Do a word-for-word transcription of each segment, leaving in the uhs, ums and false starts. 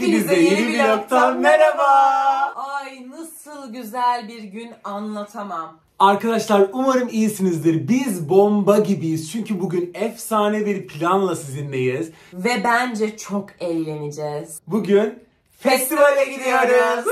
Hepinize yeni bir vlogtan merhaba. Ay nasıl güzel bir gün anlatamam. Arkadaşlar umarım iyisinizdir. Biz bomba gibiyiz. Çünkü bugün efsane bir planla sizinleyiz. Ve bence çok eğleneceğiz. Bugün festivale gidiyoruz.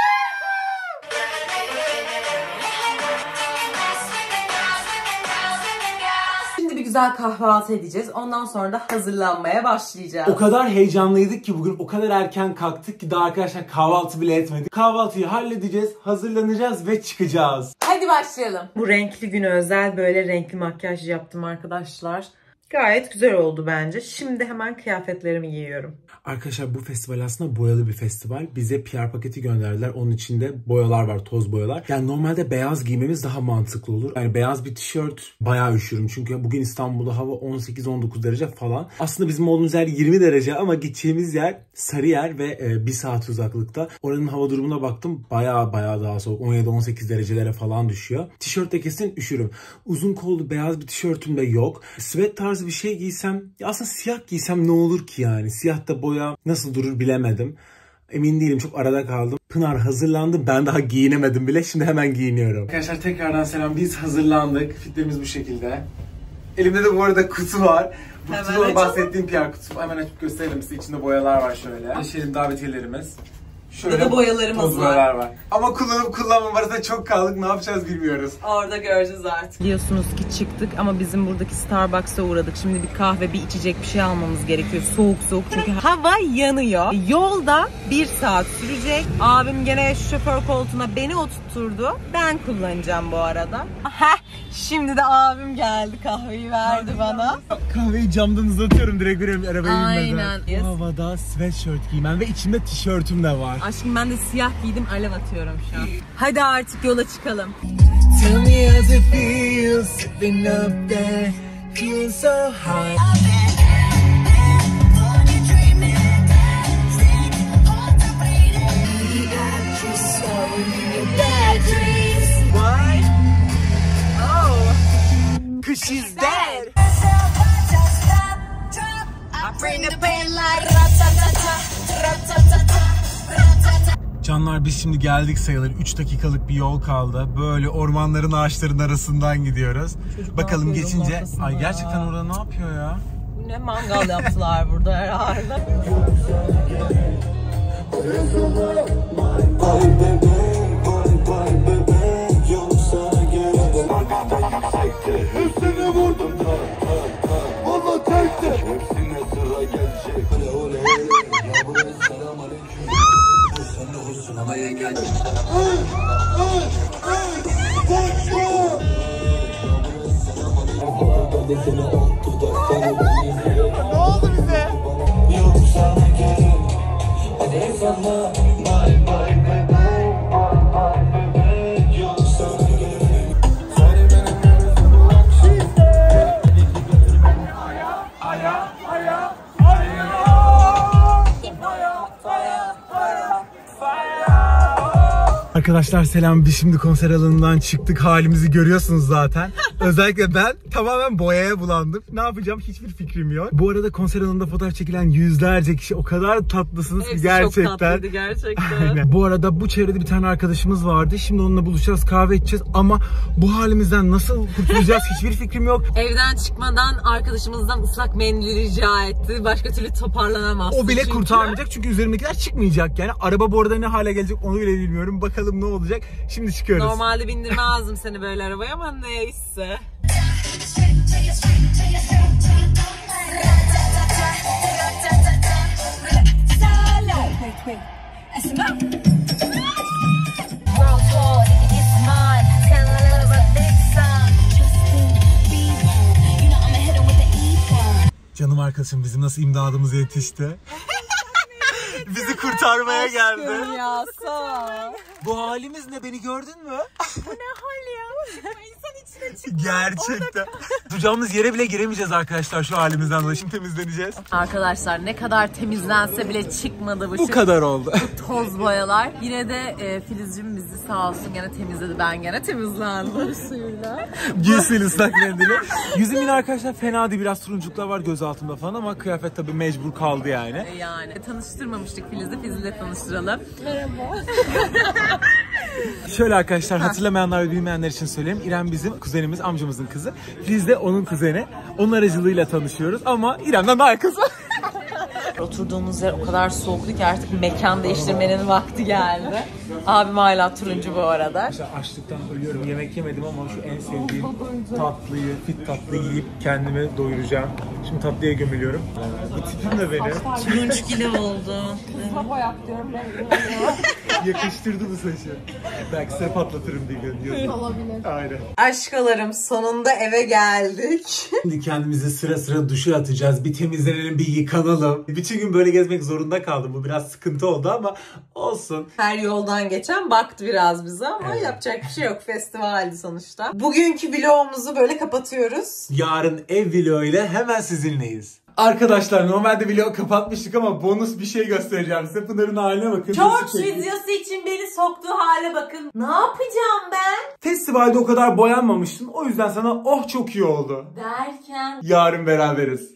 Şimdi bir güzel kahvaltı edeceğiz. Ondan sonra da hazırlanmaya başlayacağız. O kadar heyecanlıydık ki bugün o kadar erken kalktık ki daha arkadaşlar kahvaltı bile etmedik. Kahvaltıyı halledeceğiz, hazırlanacağız ve çıkacağız. Hadi başlayalım. Bu renkli güne özel böyle renkli makyaj yaptım arkadaşlar. Gayet güzel oldu bence. Şimdi hemen kıyafetlerimi giyiyorum. Arkadaşlar bu festival aslında boyalı bir festival. Bize P R paketi gönderdiler. Onun içinde boyalar var, toz boyalar. Yani normalde beyaz giymemiz daha mantıklı olur. Yani beyaz bir tişört bayağı üşürüm. Çünkü bugün İstanbul'da hava on sekiz on dokuz derece falan. Aslında bizim olduğumuz yer yirmi derece ama gideceğimiz yer Sarıyer ve e, bir saat uzaklıkta. Oranın hava durumuna baktım. Bayağı bayağı daha soğuk. on yedi on sekiz derecelere falan düşüyor. Tişörtte kesin üşürüm. Uzun kollu beyaz bir tişörtüm de yok. Sweat tarzı bir şey giysem, ya aslında siyah giysem ne olur ki yani? Siyah da boya nasıl durur bilemedim. Emin değilim, çok arada kaldım. Pınar hazırlandı, ben daha giyinemedim bile. Şimdi hemen giyiniyorum. Arkadaşlar tekrardan selam. Biz hazırlandık. Fitlerimiz bu şekilde. Elimde de bu arada kutu var. Bu kutuda bahsettiğim P R kutusu. Hemen açıp gösterelim size. İçinde boyalar var şöyle. Geçelim davetiyelerimiz. Şöyle da boyalarımız toz boyalar var. Ama kullanıp kullanmam arasında çok kaldık. Ne yapacağız bilmiyoruz. Orada göreceğiz artık. Biliyorsunuz ki çıktık ama bizim buradaki Starbucks'a uğradık. Şimdi bir kahve, bir içecek bir şey almamız gerekiyor. Soğuk soğuk çünkü hava yanıyor. Yolda bir saat sürecek. Abim gene şoför koltuğuna beni oturtturdu. Ben kullanacağım bu arada. Heh, şimdi de abim geldi, kahveyi verdi bana. Kahveyi camdan uzatıyorum, direkt veriyorum arabaya Aynen. binmeden. Bu havada sweatshirt giymem ve içimde tişörtüm de var. Aşkım ben de siyah giydim, alev atıyorum şu an. Hadi artık yola çıkalım. Tell me how it feels sitting up there, feeling so high. Why? Oh, 'cause she's dead. Canlar biz şimdi geldik sayılır. üç dakikalık bir yol kaldı. Böyle ormanların, ağaçların arasından gidiyoruz. Çocuk bakalım geçince. Ay gerçekten ya. Orada ne yapıyor ya? Ne mangal yaptılar burada herhalde. Üstüne vurdum da valla tekte hepsine sıra gelecek. Ya buraya selam aleyküm. Sen de hoşsun ama yengen. Ay ay ay koşma. Ne oldu bize? Yok sana gerek. Hadi sana bye bye bebe. Bye bebe. Yok sana gerek. Arkadaşlar selam, biz şimdi konser alanından çıktık, halimizi görüyorsunuz zaten. Özellikle ben tamamen boyaya bulandım. Ne yapacağım hiçbir fikrim yok. Bu arada konser alanında fotoğraf çekilen yüzlerce kişi, o kadar tatlısınız ki gerçekten. Çok tatlıydı gerçekten. Aynen. Bu arada bu çevrede bir tane arkadaşımız vardı. Şimdi onunla buluşacağız, kahve içeceğiz ama bu halimizden nasıl kurtulacağız hiçbir fikrim yok. Evden çıkmadan arkadaşımızdan ıslak mendil rica etti. Başka türlü toparlanamaz. O bile çünkü. kurtarmayacak çünkü üzerimdekiler çıkmayacak yani. Araba bu arada ne hale gelecek onu bile bilmiyorum. Bakalım ne olacak. Şimdi çıkıyoruz. Normalde bindirmezdim seni böyle arabaya ama neyse. Canım arkadaşım bizim nasıl imdadımız yetişti. Bizi kurtarmaya geldi. Ya sağ ol. Bu halimiz ne, beni gördün mü? Bu ne hal ya? İnsan içine çıkıyor. Gerçekten. Duracağımız yere bile giremeyeceğiz arkadaşlar şu halimizden dolayı. Şimdi temizleneceğiz. Arkadaşlar ne kadar temizlense bile çıkmadı bu. Bu kadar oldu. Bu toz boyalar. Yine de e, Filizciğim bizi sağ olsun gene temizledi. Ben gene temizlendim suyuyla. Giysil ıslak mendili. Yüzüm yine arkadaşlar fena değil. Biraz turunculuklar var göz altımda falan ama kıyafet tabii mecbur kaldı yani. Yani tanıştırmamıştık Filiz'i. Filiz'le tanıştıralım. Merhaba. Şöyle arkadaşlar, hatırlamayanlar ve bilmeyenler için söyleyeyim. İrem bizim kuzenimiz, amcamızın kızı. Filiz de onun kuzeni. Onun aracılığıyla tanışıyoruz ama İrem'den daha kızı. Oturduğumuz yer o kadar soğuktu ki artık mekan değiştirmenin vakti geldi. Abim hala turuncu bu arada. İşte açlıktan ölüyorum. Yemek yemedim ama şu en sevdiğim tatlıyı, fit tatlıyı yiyip kendimi doyuracağım. Şimdi tatlıya gömülüyorum. Bu tipim de benim. Turunç gibi oldu. Baba yap diyorum ben. Yakıştırdı bu saçı. Belki size patlatırım diye diyorum. Olabilir. Aynen. Aşkalarım sonunda eve geldik. Şimdi kendimizi sıra sıra duşa atacağız. Bir temizlenelim, bir yıkanalım. Bütün gün böyle gezmek zorunda kaldım. Bu biraz sıkıntı oldu ama olsun. Her yoldan geçen baktı biraz bize ama Evet. yapacak bir şey yok. Festivaldi sonuçta. Bugünkü vlogumuzu böyle kapatıyoruz. Yarın ev vlogu ile hemen sizinleyiz. Arkadaşlar normalde vlogu kapatmıştık ama bonus bir şey göstereceğim size. Pınar'ın haline bakın. George videosu için beni soktuğu hale bakın. Ne yapacağım ben? Festivalde o kadar boyanmamıştın. O yüzden sana oh çok iyi oldu. Derken... Yarın beraberiz.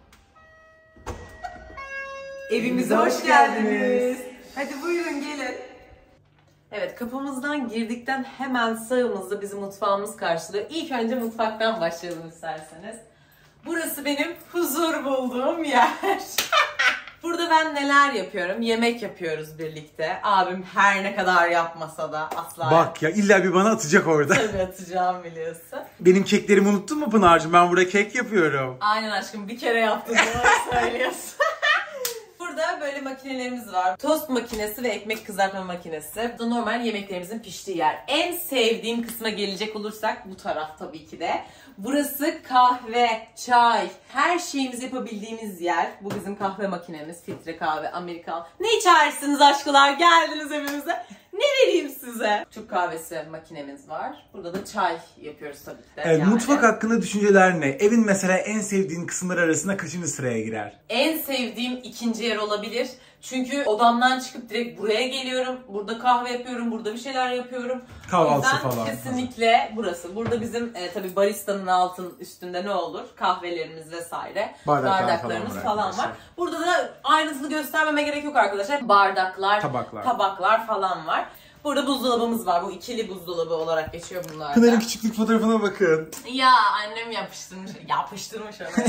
Evimize hoş geldiniz. Hadi buyurun gelin. Evet, kapımızdan girdikten hemen sağımızda bizi mutfağımız karşılıyor. İlk önce mutfaktan başlayalım isterseniz. Burası benim huzur bulduğum yer. Burada ben neler yapıyorum? Yemek yapıyoruz birlikte. Abim her ne kadar yapmasa da asla... Bak ya, illa bir bana atacak orada. Tabii atacağım biliyorsun. Benim keklerimi unuttun mu Pınar'cığım? Ben burada kek yapıyorum. Aynen aşkım, bir kere yaptın doğru söylüyorsun. Burada böyle makinelerimiz var. Tost makinesi ve ekmek kızartma makinesi. Bu da normal yemeklerimizin piştiği yer. En sevdiğim kısma gelecek olursak bu taraf tabii ki de. Burası kahve, çay, her şeyimizi yapabildiğimiz yer. Bu bizim kahve makinemiz. Filtre kahve, Amerikan. Ne içersiniz aşkılar? Geldiniz evimize. Ne vereyim size? Türk kahvesi makinemiz var. Burada da çay yapıyoruz tabii ki de. Evet, yani. mutfak hakkında düşünceler ne? Evin mesela en sevdiğin kısımlar arasında kaçıncı sıraya girer? En sevdiğim ikinci yer olabilir. Çünkü odamdan çıkıp direkt buraya geliyorum. Burada kahve yapıyorum, burada bir şeyler yapıyorum. Kahvaltı O yüzden falan. kesinlikle burası. Burada bizim e, tabii baristanın altın üstünde ne olur? Kahvelerimiz vesaire. Bardaklar Bardaklarımız falan var falan, arkadaşlar. var. Burada da ayrıntılı göstermeme gerek yok arkadaşlar. Bardaklar, Tabaklar. tabaklar falan var. Burada buzdolabımız var. Bu ikili buzdolabı olarak geçiyor bunlar Pınar'ın da. küçüklük fotoğrafına bakın. Ya annem yapıştırmış. Yapıştırmış onu.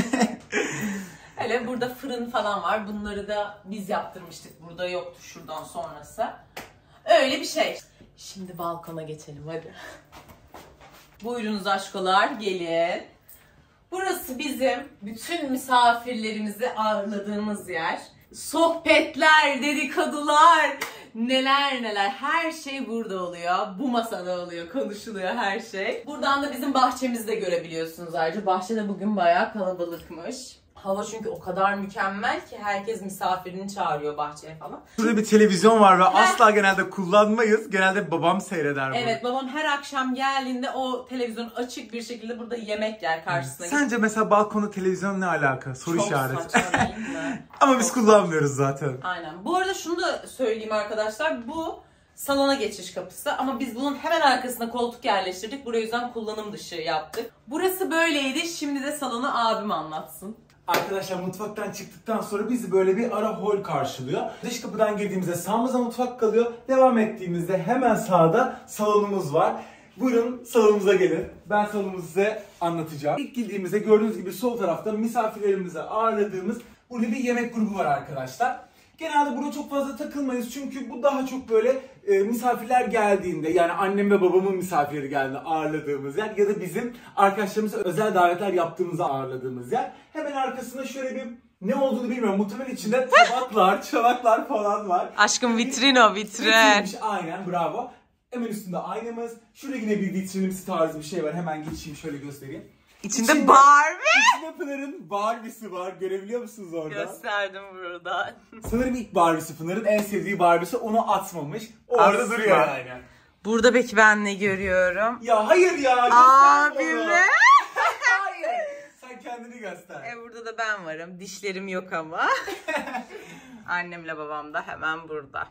Öyle burada fırın falan var. Bunları da biz yaptırmıştık. Burada yoktu şuradan sonrası. Öyle bir şey. Şimdi balkona geçelim hadi. Buyurunuz aşkolar gelin. Burası bizim bütün misafirlerimizi ağırladığımız yer. Sohbetler, dedikodular, neler neler her şey burada oluyor. Bu masada oluyor, konuşuluyor her şey. Buradan da bizim bahçemizi de görebiliyorsunuz ayrıca. Bahçede bugün bayağı kalabalıkmış. Hava çünkü o kadar mükemmel ki herkes misafirini çağırıyor bahçeye falan. Burada bir televizyon var ve asla genelde kullanmayız. Genelde babam seyreder bunu. Evet, babam her akşam geldiğinde o televizyon açık bir şekilde burada yemek yer karşısına. Sence mesela balkonda televizyon ne alaka? Soru Çok işareti. saçma değil mi? Ama biz Çok kullanmıyoruz zaten. Aynen. Bu arada şunu da söyleyeyim arkadaşlar. Bu salona geçiş kapısı ama biz bunun hemen arkasına koltuk yerleştirdik. Burayı yüzden kullanım dışı yaptık. Burası böyleydi. Şimdi de salonu abim anlatsın. Arkadaşlar mutfaktan çıktıktan sonra bizi böyle bir ara hol karşılıyor. Dış kapıdan girdiğimizde sağımızda mutfak kalıyor. Devam ettiğimizde hemen sağda salonumuz var. Buyurun salonumuza gelin. Ben salonumuzu size anlatacağım. İlk girdiğimizde gördüğünüz gibi sol tarafta misafirlerimize ağırladığımız burada bir yemek grubu var arkadaşlar. Genelde burada çok fazla takılmayız çünkü bu daha çok böyle e, misafirler geldiğinde, yani annem ve babamın misafirleri geldiğinde ağırladığımız yer ya da bizim arkadaşlarımıza özel davetler yaptığımızda ağırladığımız yer. Hemen arkasında şöyle bir ne olduğunu bilmiyorum. Muhtemelen içinde tabaklar, çanaklar falan var. Aşkım vitrin o vitrin. Vitrinmiş, aynen, bravo. Hemen üstünde aynamız. Şurada yine bir vitrinimsi tarzı bir şey var. Hemen geçeyim şöyle göstereyim. İçinde, İçinde- Barbie. İçinde Pınar'ın Barbie'si var. Görebiliyor musunuz orada? Gösterdim burada. Sanırım ilk Barbie'si Pınar'ın en sevdiği Barbie'si, onu atmamış. Orada Asla. duruyor yani. Burada peki ben ne görüyorum? Ya hayır ya. Abim onu. mi? Hayır. Sen kendini göster. E burada da ben varım. Dişlerim yok ama. Annemle babam da hemen burada.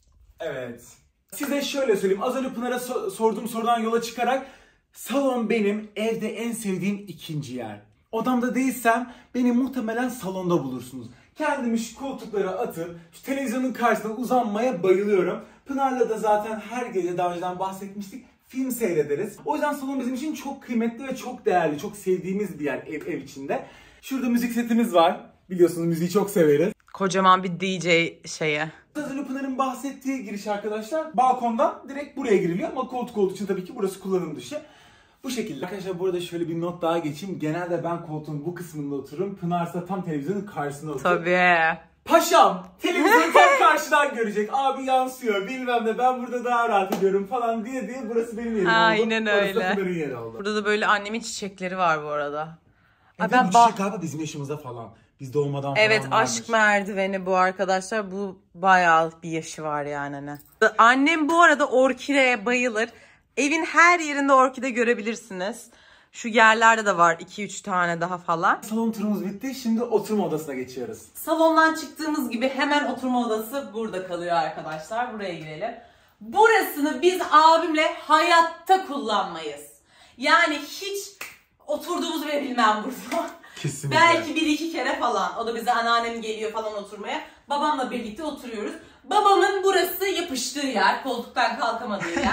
Evet. Size şöyle söyleyeyim. Az önce Pınar'a so- sorduğum sorudan yola çıkarak salon benim evde en sevdiğim ikinci yer. Odamda değilsem beni muhtemelen salonda bulursunuz. Kendimi şu koltuklara atıp şu televizyonun karşısına uzanmaya bayılıyorum. Pınar'la da zaten her gece daha önceden bahsetmiştik. Film seyrederiz. O yüzden salon bizim için çok kıymetli ve çok değerli. Çok sevdiğimiz bir yer ev, ev içinde. Şurada müzik setimiz var. Biliyorsunuz müziği çok severiz. Kocaman bir D J şeyi. Az önce Pınar'ın bahsettiği giriş arkadaşlar. Balkondan direkt buraya giriliyor ama koltuk olduğu için tabii ki burası kullanım dışı. Bu şekilde. Arkadaşlar burada şöyle bir not daha geçeyim. Genelde ben koltuğun bu kısmında otururum. Pınar ise tam televizyonun karşısında oturur. Tabii. Paşam televizyonu tam karşıdan görecek. Abi yansıyor bilmem ne, ben burada daha rahat ediyorum falan diye diye burası benim yerim oldu. Aynen Burası öyle. da Pınar'ın yeri oldu. Burada da böyle annemin çiçekleri var bu arada. Evet, ben bu ba- çiçek galiba bizim yaşımızda falan. Biz doğmadan Evet, falan varmış. aşk merdiveni bu arkadaşlar. Bu bayağı bir yaşı var yani. Hani. Annem bu arada orkideye bayılır. Evin her yerinde orkide görebilirsiniz. Şu yerlerde de var iki üç tane daha falan. Salon turumuz bitti. Şimdi oturma odasına geçiyoruz. Salondan çıktığımız gibi hemen oturma odası burada kalıyor arkadaşlar. Buraya girelim. Burasını biz abimle hayatta kullanmayız. Yani hiç oturduğumuzu bile bilmem burada. Kesinlikle. Belki bir iki kere falan. O da bize anneannem geliyor falan oturmaya. Babamla birlikte oturuyoruz. Babamın burası yapıştığı yer. Koltuktan kalkamadığı yer.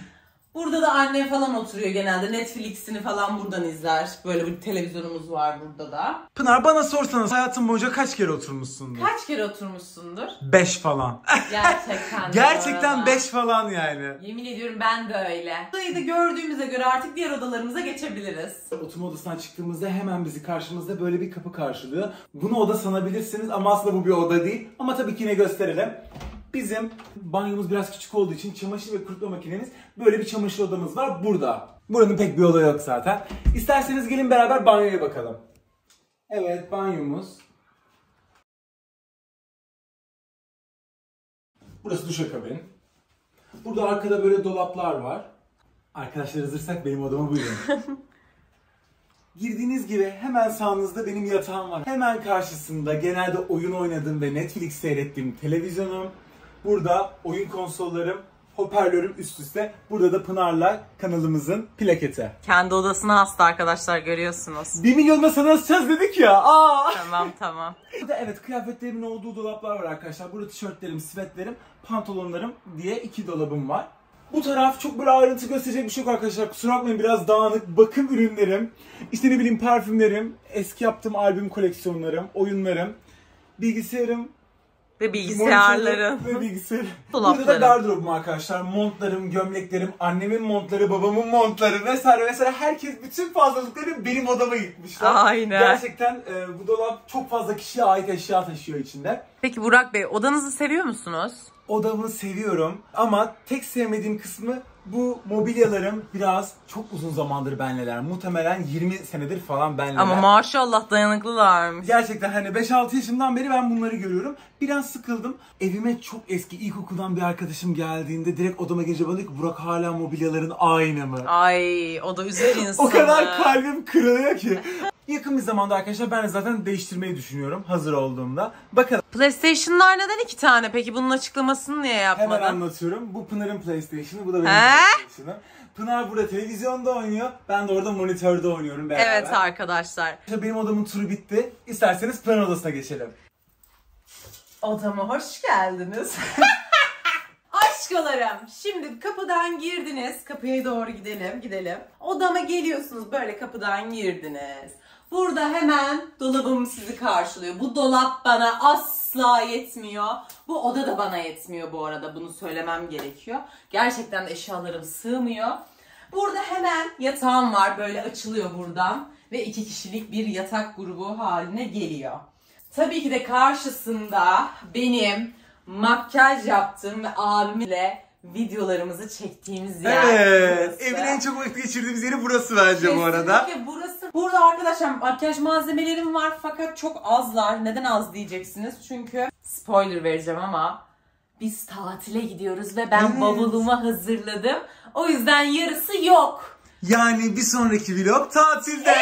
Burada da annem falan oturuyor genelde. Netflix'ini falan buradan izler. Böyle bir televizyonumuz var burada da. Pınar, bana sorsanız hayatın boyunca kaç kere oturmuşsundur? Kaç kere oturmuşsundur? Beş falan. Gerçekten. Gerçekten beş falan yani. Yemin ediyorum ben de öyle. Burayı da gördüğümüze göre artık diğer odalarımıza geçebiliriz. Oturma odasından çıktığımızda hemen bizi karşımızda böyle bir kapı karşılıyor. Bunu oda sanabilirsiniz ama aslında bu bir oda değil. Ama tabii ki yine gösterelim. Bizim banyomuz biraz küçük olduğu için çamaşır ve kurutma makinemiz, böyle bir çamaşır odamız var burada. Buranın pek bir olayı yok zaten. İsterseniz gelin beraber banyoya bakalım. Evet, banyomuz. Burası duşakabin. Burada arkada böyle dolaplar var. Arkadaşlar hazırsak benim odama buyurun. Girdiğiniz gibi hemen sağınızda benim yatağım var. Hemen karşısında genelde oyun oynadığım ve Netflix seyrettiğim televizyonum. Burada oyun konsollarım, hoparlörüm üst üste. Burada da Pınar'la kanalımızın plaketi. Kendi odasına hasta arkadaşlar, görüyorsunuz. Bir milyonla sana asacağız dedik ya. Aa! Tamam tamam. Burada evet kıyafetlerimin olduğu dolaplar var arkadaşlar. Burada tişörtlerim, svetlerim, pantolonlarım diye iki dolabım var. Bu taraf çok böyle ayrıntı gösterecek bir şey yok arkadaşlar. Kusura bakmayın, biraz dağınık. Bakım ürünlerim, işte ne bileyim parfümlerim, eski yaptığım albüm koleksiyonlarım, oyunlarım, bilgisayarım, Ve bilgisayarların. ve bilgisayar. Dolaplarım. Burada da gardırobum arkadaşlar. Montlarım, gömleklerim, annemin montları, babamın montları vesaire vesaire. Herkes, bütün fazlalıkları benim odama yıkmışlar. Aynen. Gerçekten e, bu dolap çok fazla kişiye ait eşya taşıyor içinde. Peki Burak Bey, odanızı seviyor musunuz? Odamı seviyorum ama tek sevmediğim kısmı bu mobilyalarım biraz çok uzun zamandır benleler. Muhtemelen yirmi senedir falan benleler. Ama maşallah dayanıklılarmış. Gerçekten hani beş altı yaşımdan beri ben bunları görüyorum. Biraz sıkıldım. Evime çok eski ilkokuldan bir arkadaşım geldiğinde direkt odama gelince bana dedi ki, Burak hala mobilyaların aynı mı? Ay, o da üzer insanı. O kadar kalbim kırılıyor ki. Yakın bir zamanda arkadaşlar ben de zaten değiştirmeyi düşünüyorum hazır olduğumda. Bakalım. PlayStation'lar neden iki tane peki? Bunun açıklamasını niye yapmadın? Hemen anlatıyorum. Bu Pınar'ın PlayStation'ı, bu da benim He? PlayStation'ım. Pınar burada televizyonda oynuyor. Ben de orada monitörde oynuyorum beraber. Evet arkadaşlar. Benim odamın turu bitti. İsterseniz Pınar odasına geçelim. Odama hoş geldiniz. Aşkolarım, şimdi kapıdan girdiniz. Kapıya doğru gidelim, gidelim. Odama geliyorsunuz, böyle kapıdan girdiniz. Burada hemen dolabım sizi karşılıyor. Bu dolap bana asla yetmiyor. Bu oda da bana yetmiyor bu arada. Bunu söylemem gerekiyor. Gerçekten eşyalarım sığmıyor. Burada hemen yatağım var. Böyle açılıyor buradan. Ve iki kişilik bir yatak grubu haline geliyor. Tabii ki de karşısında benim makyaj yaptığım ve abimle videolarımızı çektiğimiz yer. Evet. burası. Evin en çok vakit geçirdiğimiz yeri burası bence bu arada. Kesinlikle burası. Burada arkadaşlar makyaj malzemelerim var fakat çok azlar. Neden az diyeceksiniz? Çünkü spoiler vereceğim ama biz tatile gidiyoruz ve ben Evet. bavulumu hazırladım. O yüzden yarısı yok. Yani bir sonraki vlog tatilde.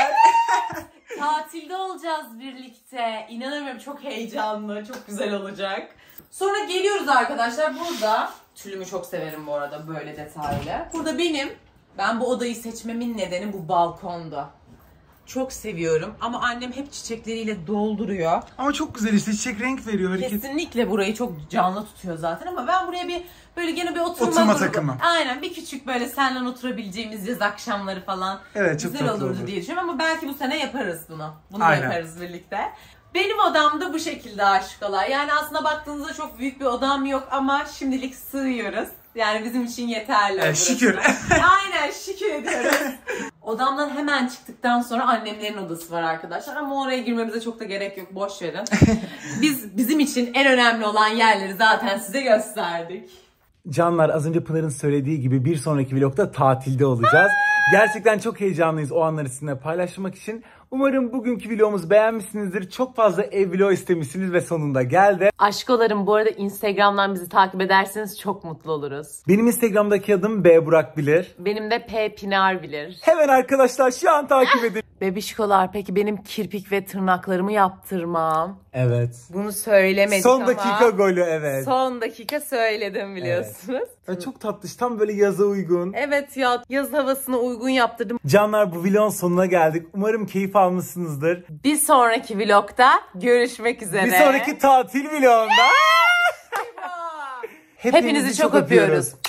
Tatilde olacağız birlikte. İnanamıyorum, çok heyecanlı, çok güzel olacak. Sonra geliyoruz arkadaşlar burada. Tülümü çok severim bu arada, böyle detaylı. Burada benim, ben bu odayı seçmemin nedeni bu balkonda. Çok seviyorum ama annem hep çiçekleriyle dolduruyor. Ama çok güzel işte, çiçek renk veriyor hareket. Kesinlikle burayı çok canlı tutuyor zaten ama ben buraya bir böyle gene bir oturma, Oturma grubu. takımı. Aynen, bir küçük böyle seninle oturabileceğimiz yaz akşamları falan. Evet, çok güzel tatlı olurdu olur. diye düşünüyorum ama belki bu sene yaparız bunu. Bunu da Aynen. yaparız birlikte. Benim odam da bu şekilde aşkolar. Yani aslında baktığınızda çok büyük bir odam yok ama şimdilik sığıyoruz. Yani bizim için yeterli. Evet, şükür. Aynen, şükür ediyoruz. Odamdan hemen çıktıktan sonra annemlerin odası var arkadaşlar ama oraya girmemize çok da gerek yok, boş verin. Biz bizim için en önemli olan yerleri zaten size gösterdik. Canlar, az önce Pınar'ın söylediği gibi bir sonraki vlogda tatilde olacağız. Gerçekten çok heyecanlıyız o anları sizinle paylaşmak için. Umarım bugünkü vlogumuzu beğenmişsinizdir. Çok fazla ev vlog istemişsiniz ve sonunda geldi. Aşkolarım, bu arada Instagram'dan bizi takip ederseniz çok mutlu oluruz. Benim Instagram'daki adım B Burak Bilir. Benim de P Pinar bilir. Hemen arkadaşlar şu an takip edin. Bebişkolar, peki benim kirpik ve tırnaklarımı yaptırmam. Evet. Bunu söylemedik Son ama. dakika golü, evet. Son dakika söyledim biliyorsunuz. Evet, çok tatlış, tam böyle yaza uygun. Evet ya, yaz havasına uygun yaptırdım. Canlar, bu vlogun sonuna geldik. Umarım keyif almışsınızdır. Bir sonraki vlogda görüşmek üzere. Bir sonraki tatil vlogunda. Hepinizi çok öpüyoruz.